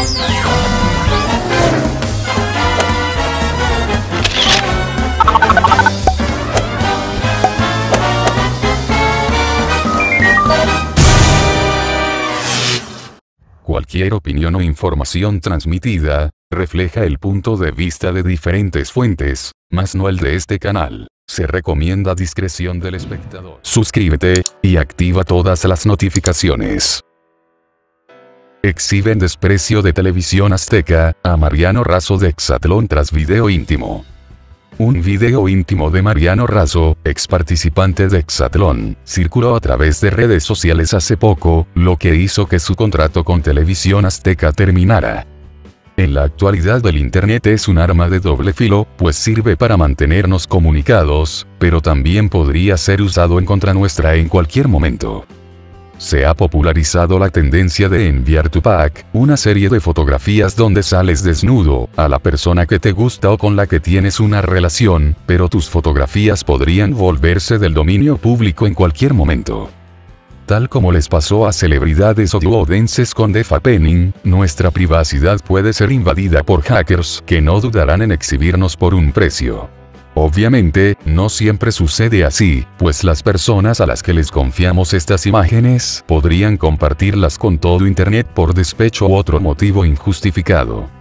Cualquier opinión o información transmitida, refleja el punto de vista de diferentes fuentes, mas no el de este canal. Se recomienda discreción del espectador. Suscríbete, y activa todas las notificaciones. Exhiben desprecio de Televisión Azteca, a Mariano Razo de Exatlón tras video íntimo. Un video íntimo de Mariano Razo, ex participante de Exatlón, circuló a través de redes sociales hace poco, lo que hizo que su contrato con Televisión Azteca terminara. En la actualidad el Internet es un arma de doble filo, pues sirve para mantenernos comunicados, pero también podría ser usado en contra nuestra en cualquier momento. Se ha popularizado la tendencia de enviar tu pack, una serie de fotografías donde sales desnudo, a la persona que te gusta o con la que tienes una relación, pero tus fotografías podrían volverse del dominio público en cualquier momento. Tal como les pasó a celebridades hollywoodenses con Dakota Fanning, nuestra privacidad puede ser invadida por hackers que no dudarán en exhibirnos por un precio. Obviamente, no siempre sucede así, pues las personas a las que les confiamos estas imágenes podrían compartirlas con todo Internet por despecho u otro motivo injustificado.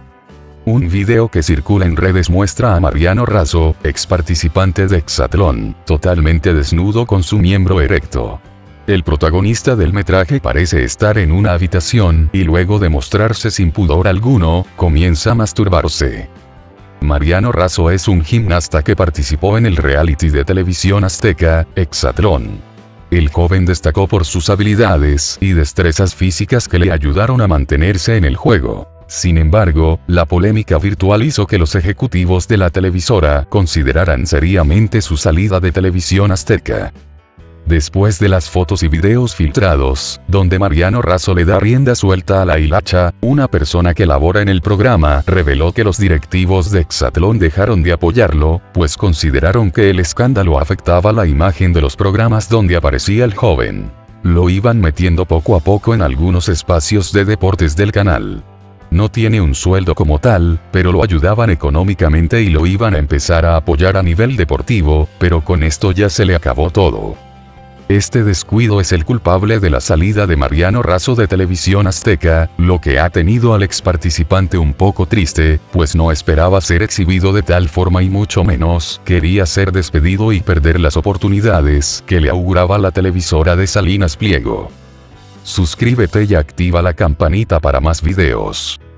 Un video que circula en redes muestra a Mariano Razo, ex participante de Exatlón, totalmente desnudo con su miembro erecto. El protagonista del metraje parece estar en una habitación y luego de mostrarse sin pudor alguno, comienza a masturbarse. Mariano Razo es un gimnasta que participó en el reality de Televisión Azteca, Exatlón. El joven destacó por sus habilidades y destrezas físicas que le ayudaron a mantenerse en el juego. Sin embargo, la polémica virtual hizo que los ejecutivos de la televisora consideraran seriamente su salida de Televisión Azteca. Después de las fotos y videos filtrados, donde Mariano Razo le da rienda suelta a la hilacha, una persona que labora en el programa reveló que los directivos de Exatlón dejaron de apoyarlo, pues consideraron que el escándalo afectaba la imagen de los programas donde aparecía el joven. Lo iban metiendo poco a poco en algunos espacios de deportes del canal. No tiene un sueldo como tal, pero lo ayudaban económicamente y lo iban a empezar a apoyar a nivel deportivo, pero con esto ya se le acabó todo. Este descuido es el culpable de la salida de Mariano Razo de Televisión Azteca, lo que ha tenido al ex participante un poco triste, pues no esperaba ser exhibido de tal forma y mucho menos quería ser despedido y perder las oportunidades que le auguraba la televisora de Salinas Pliego. Suscríbete y activa la campanita para más videos.